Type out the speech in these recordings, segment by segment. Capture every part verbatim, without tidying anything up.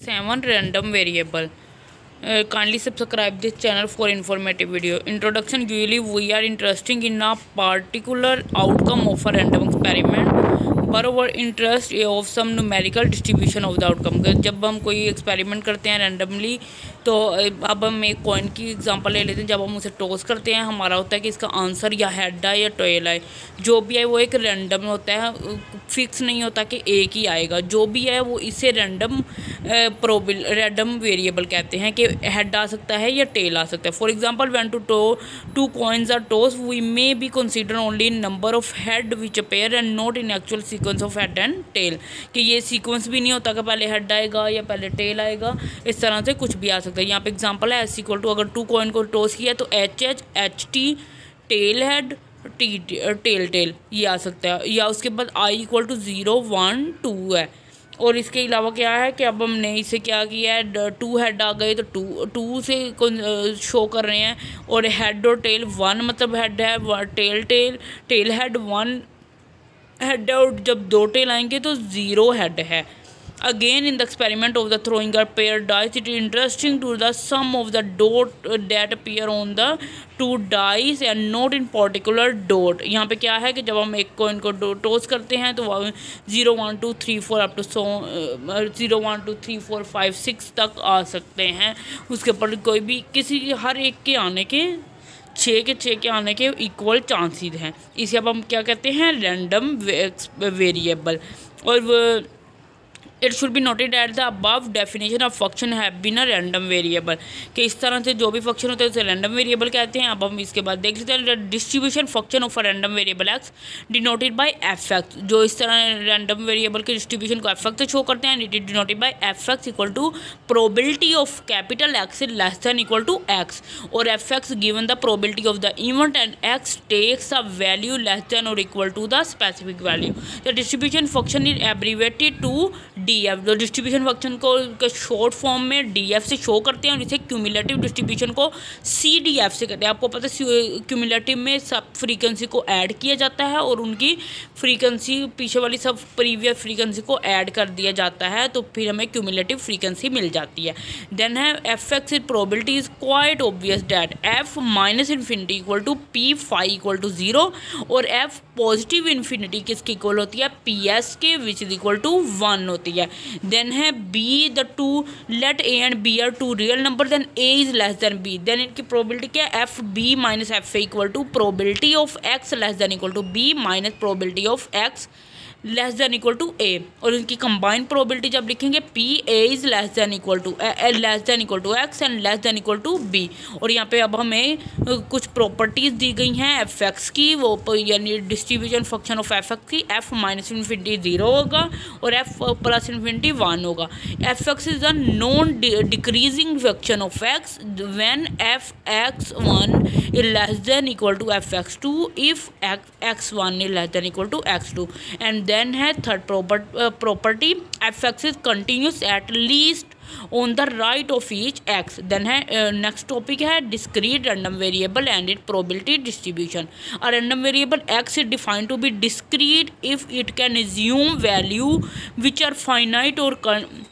Seven random variable. Uh, kindly subscribe this channel for informative video. Introduction. Usually we are interested in a particular outcome of a random experiment पर our interest of some numerical distribution of the outcome. जब हम कोई experiment करते हैं randomly, तो अब हम एक कॉइन की एग्जांपल ले लेते हैं. जब हम उसे टॉस करते हैं, हमारा होता है कि इसका आंसर या हेड है या टेल है. जो भी है वो एक रैंडम होता है, फिक्स नहीं होता कि एक ही आएगा. जो भी है वो इसे रैंडम प्रोबेल रैंडम वेरिएबल कहते हैं कि हेड आ सकता है या टेल आ सकता है. For example, when two to two coins are toss, we may be consider only number of head which appear and not in actual sequence of head and tail. कि ये सीक्वेंस भी नहीं होता कि पहले हेड आएगा या पहले टेल आएगा. इस तरह से कुछ भी आ सकता है. यहाँ पे एग्जांपल है एस इक्वल टू, अगर टू कॉइन को टॉस किया तो H H H T tail head T tail tail ये आ सकता है. या उसके बाद I equal to zero one two है. और इसके अलावा क्या है कि अब हमने इसे क्या किया है, टू हेड आ गए तो टू टू से शो कर रहे हैं. और हेड और टेल वन मतलब हेड है, tail tail tail head one head है. और जब दो टेल आएंगे तो ज़ीरो हेड है. Again, in the experiment of the throwing a pair dice, it is interesting to the sum of the dot that appear on the two dice and not in particular dot. यहाँ पे क्या है कि जब हम एक coin को toss करते हैं तो zero one two three four up to so zero one two three four five six तक आ सकते हैं. उसके ऊपर कोई भी किसी हर एक के आने के छः के छः के आने के इक्वल चांसेस हैं. इसे अब हम क्या कहते हैं, रैंडम वेरिएबल. और it should be noted at the above definition of function have been a random variable. कि इस तरह से जो भी फंक्शन होते हैं उसे रैंडम वेरिएबल कहते हैं. अब हम इसके बाद देख लेते हैं distribution function of a random variable X denoted by F X. जो इस तरह रैंडम वेरिएबल के डिस्ट्रीब्यूशन को एफ एक्स से शो करते हैं. It is denoted by F X equal to probability of capital X less than equal to X. और F X given the probability of the event and X takes a value less than और equal to the specific value. The distribution function is abbreviated to D F. जो distribution function को short form में D F से show करते हैं. और इसे cumulative distribution को सी डी एफ से कहते हैं. आपको पता है क्यूमुलेटिव में सब फ्रीक्वेंसी को ऐड किया जाता है और उनकी फ्रीक्वेंसी पीछे वाली सब प्रीवियस फ्रीक्वेंसी को ऐड कर दिया जाता है, तो फिर हमें क्यूमुलेटिव फ्रीक्वेंसी मिल जाती है. देन है F X probability is quite obvious that F minus infinity equal to P five equal to zero. और एफ पॉजिटिव इन्फिनिटी किसकी इक्वल होती है, पी एस के which is equal to one होती है. देन है B the two let A and B are two real number, then A is less than B. Then इनकी probability क्या है, F B minus F A equal to probability of X less than equal to B minus probability of X less than equal to A. और इनकी combined probability जब लिखेंगे P A is less than equal to less than equal to X and less than equal to B. और यहाँ पे अब हमें कुछ प्रॉपर्टीज दी गई हैं एफ एक्स की, वो यानी distribution function of F X की. एफ माइनस इन्फिनिटी जीरो होगा और एफ प्लस इन्फिनिटी वन होगा. F X is a non decreasing function of X when F X one is less than equal to F X two if X one is less than equal to X two. And then है third property, F X is continuous at least on the right of each X. Then है next topic है discrete random variable and it probability distribution. A random variable X is defined to be discrete if it can assume value which are finite और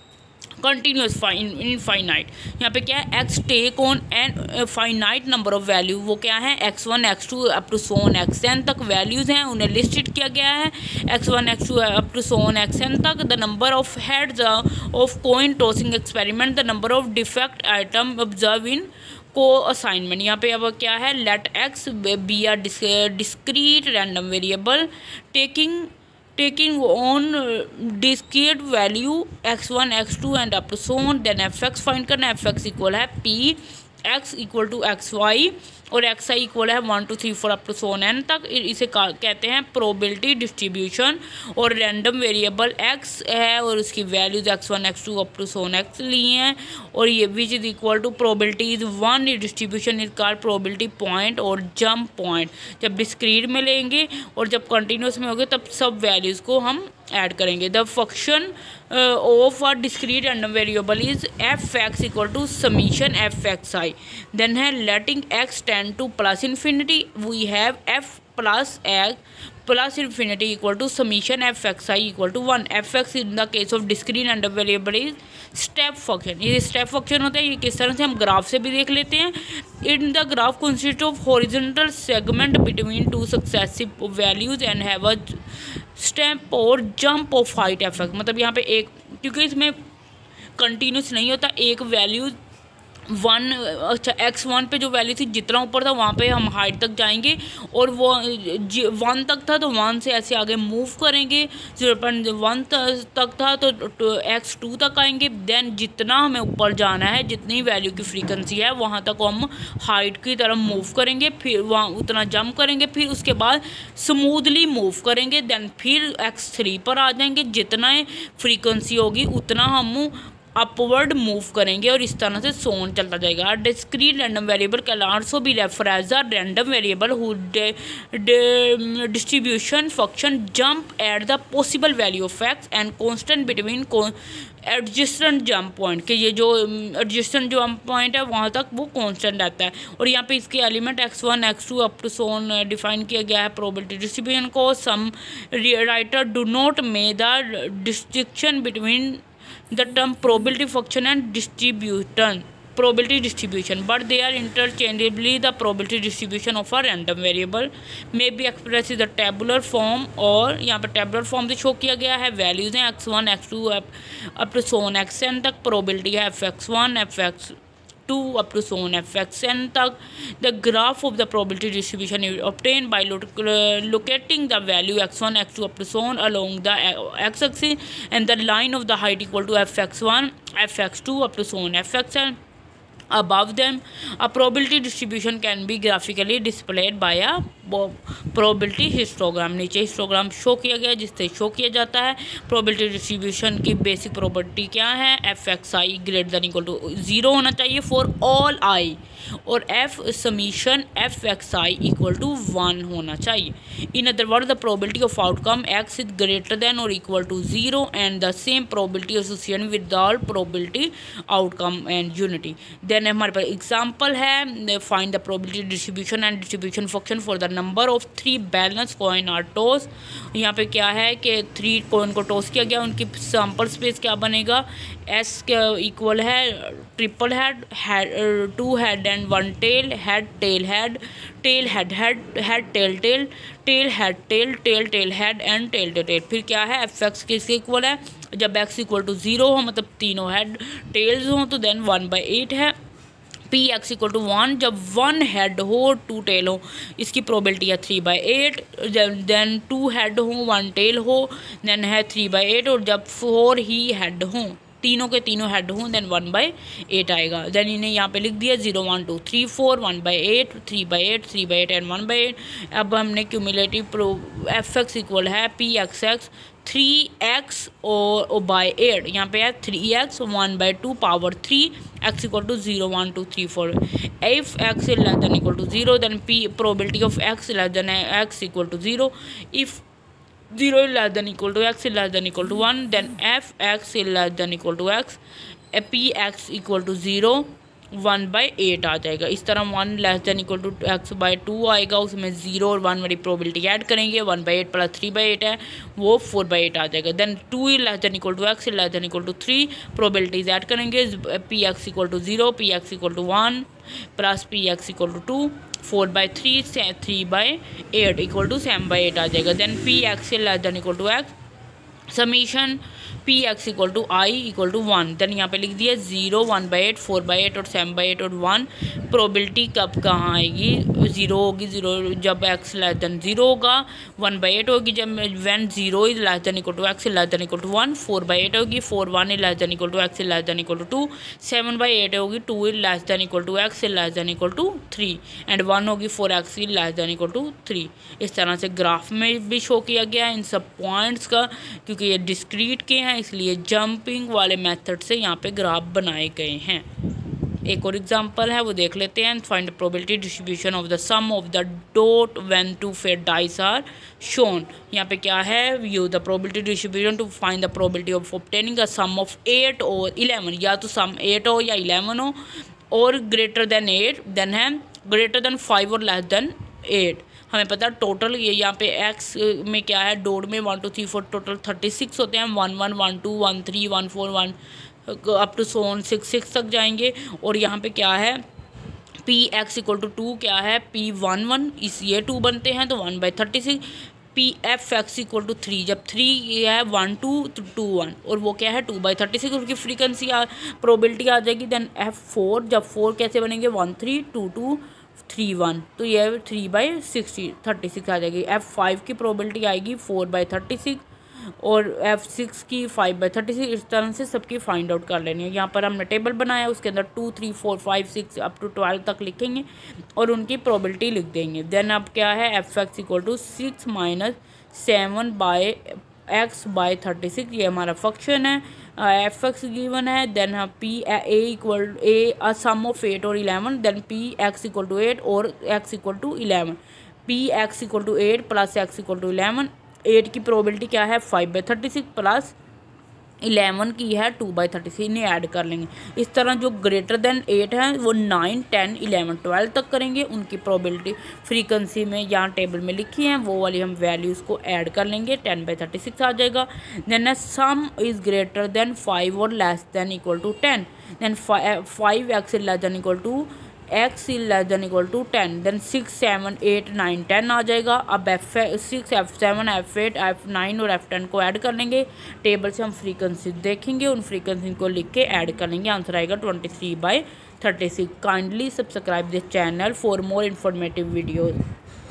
continuous infinite. यहाँ पे क्या है, X take on an finite number of value. वो क्या है, X one X two up to so on X N तक values हैं, उन्हें लिस्टेड किया गया है. X one X two up to so on X N तक. The number of heads of coin tossing experiment, the number of defect item observe in consignment. यहाँ पे अब क्या है, let X be are discrete random variable taking taking on discrete value X one X two and up to so on. then fx find करना, fx equal है p x equal to X Y और X I equal है one two three four up to Son N तक. इसे कहते हैं probability distribution. और random variable X है और उसकी values X one X two up to so on X ली हैं. और ये which is equal to probability is one. Distribution is called probability point और जंप पॉइंट. जब डिस्क्रीट में लेंगे और जब कंटिन्यूस में होंगे तब सब वैल्यूज़ को हम ऐड करेंगे. The function of a discrete random variable is F X equal to summation F X I. Then है letting X tend to plus infinity we have F plus X plus infinity equal to summation f x I equal to one. F X in the case of discrete and variable is step function. ये step function होता है. ये किस तरह से हम graph से भी देख लेते हैं. In the graph consists of horizontal segment between two successive values and have a step और jump of height f x. मतलब यहाँ पे एक, क्योंकि इसमें कंटिन्यूस नहीं होता, एक वैल्यू वन, अच्छा एक्स वन पे जो वैल्यू थी जितना ऊपर था वहाँ पे हम हाइट तक जाएंगे, और वो वन तक था तो वन से ऐसे आगे मूव करेंगे. जीरो पॉइंट वन तक था तो एक्स टू तक आएंगे. देन जितना हमें ऊपर जाना है, जितनी वैल्यू की फ्रीक्वेंसी है वहाँ तक हम हाइट की तरफ मूव करेंगे, फिर वहाँ उतना जंप करेंगे, फिर उसके बाद स्मूथली मूव करेंगे. देन फिर एक्स थ्री पर आ जाएंगे. जितना फ्रीक्वेंसी होगी उतना हम अपवर्ड मूव करेंगे, और इस तरह से सोन चलता जाएगा. Discrete random variable can also be refer as a random variable who distribution function jump at the possible value of X and constant between adjacent jump point, के ये जो एडजस्टेंट जंप पॉइंट है वहाँ तक वो constant रहता है. और यहाँ पे इसके element X one X two up to so on define किया गया है. प्रोबेबिलिटी डिस्ट्रीब्यूशन को some writer do not make the distinction between the term probability function and distribution probability distribution, but they are interchangeably. The probability distribution of a random variable may be expressed in the tabular form, और यहाँ पर tabular form से show किया गया है. Values हैं X one X two up to so on X N तक. Probability है F X one F X two up to so on F X N तक. The graph of the probability distribution is obtain by locating the value X one X two up to so on along the X axis and the line of the height equal to F X one F X two up to so on F X N above them. A probability distribution can be graphically displayed by a probability histogram. नीचे histogram show किया गया जिससे show किया जाता है. Probability distribution की basic property क्या है? F X I greater than equal to zero होना चाहिए फॉर ऑल आई, और F summation F X I equal to one होना चाहिए. In other word the probability of outcome X is greater than और equal to zero and the same probability associated with all probability outcome and unity. Then हमारे पास example है. Find the probability distribution and distribution function for the number of three balance coin are toss. यहाँ पे क्या है कि three coin को toss किया गया, उनकी सैम्पल स्पेस क्या बनेगा? एस के इक्वल है triple head, head two head and one tail, head tail head, tail head head, head tail tail, tail head tail, tail tail head and tail tail tail. फिर क्या है? F x किसके equal है? जब x equal to zero हो, मतलब तीनों head tails हो, तो देन वन बाई एट है. P X equal to one जब वन हेड हो टू टेल हो, इसकी प्रोबेबिलिटी है three by eight. Then two head हो वन टेल हो, देन है थ्री बाई एट. और जब फोर ही हेड हों, तीनों के तीनों हेड हों, देन वन बाई एट आएगा. देन इन्हें यहाँ पे लिख दिया zero one two three four, one by eight, three by eight, three by eight and one by eight. अब हमने cumulative pro F X equal है P X X three X और बाई एट. यहाँ पे है three X one by two power three X equal to zero one two three four. If X is less than equal to zero then P probability of X less than X equal to zero. If zero is less than equal to x is less than equal to one, then f x is less than equal to x, p x equal to zero, one by eight आ जाएगा. इस तरह one less than equal to X by two आएगा, उसमें zero और one वाली probability add करेंगे. One by eight plus three by eight है वो फोर बाई एट आ जाएगा. Then two is less than equal to X less than equal to three, probabilities add करेंगे. P X equal to zero, P X equal to one plus P X equal to two, four by three से three by eight equal to seven by eight आ जाएगा. Then P X less than equal to X summation P X equal to I equal to one. Then यहाँ पे लिख दिया zero, one by eight, four by eight और seven by eight और one. Probability कब कहाँ आएगी? जीरो होगी, जीरो जब एक्स लेस देन जीरो होगा. वन बाई एट होगी जब one zero is less than equal to X less than equal to one. Four by eight होगी, four one is less than equal to X less than equal to two. Seven by eight होगी, two is less than equal to X less than equal to three. And one होगी four X is less than equal to three. इस तरह से graph में भी show किया गया है इन सब पॉइंट्स का. क्योंकि ये डिस्क्रीट के हैं इसलिए जंपिंग वाले मेथड से यहाँ पे ग्राफ बनाए गए हैं. एक और एग्जांपल है वो देख लेते हैं. Find the probability distribution of the sum of the dot when two fair dice are shown. यहाँ पे क्या है? Use the probability distribution to find the probability of obtaining a sum of eight और इलेवन. या तो sum eight हो या eleven हो, और ग्रेटर देन एट, देन है ग्रेटर देन फाइव और लेस देन एट. हमें पता है टोटल ये यहाँ पे एक्स में क्या है, डोड में one two three four total thirty six होते हैं, one one one two one three one four one up to सोन सिक्स सिक्स तक जाएंगे। और यहाँ पे क्या है, P X equal to two क्या है, पी वन वन इस ये टू बनते हैं तो one by thirty six, P F X equal to three, जब थ्री ये है वन टू तो टू वन, और वो क्या है टू बाई थर्टी सिक्स, उसकी फ्रीक्वेंसी प्रोबेबिलिटी आ जाएगी। देन एफ फोर, जब फोर कैसे बनेंगे, one three two two three one, तो ये three by sixty thirty six आ जाएगी। एफ फाइव की प्रोबेबिलिटी आएगी फोर बाई थर्टी सिक्स, और एफ सिक्स की फाइव बाई थर्टी सिक्स। इस तरह से सबकी फाइंड आउट कर लेनी है। यहाँ पर हमने टेबल बनाया, उसके अंदर two three four five six up to twelve तक लिखेंगे और उनकी प्रोबेबिलिटी लिख देंगे। देन अब क्या है, F X equal to six minus seven by X by thirty six, ये हमारा फंक्शन है, एफ एक्स गिवन है। देन हम P A equal A sum of eight और eleven, then P X equal to eight और X equal to eleven, P X equal to eight plus X equal to eleven. Eight की probability क्या है, five by thirty six plus eleven की है two by thirty six, इन्हें add कर लेंगे। इस तरह जो ग्रेटर देन एट हैं वो नाइन टेन इलेवन ट्वेल्व तक करेंगे, उनकी प्रोबेबिलिटी फ्रीक्वेंसी में यहाँ टेबल में लिखी हैं वो वाली हम वैल्यूज़ को ऐड कर लेंगे, टेन बाई थर्टी सिक्स आ जाएगा। Then sum is greater than five और less than equal to ten, then five X less than equal to X less than equal to ten, then six seven eight nine ten आ जाएगा। अब F six F seven F eight F nine और F ten को add कर लेंगे, table से हम frequency देखेंगे, उन फ्रीक्वेंसी को लिख के ऐड कर लेंगे, आंसर आएगा twenty three by thirty six. Kindly subscribe this channel for more informative videos.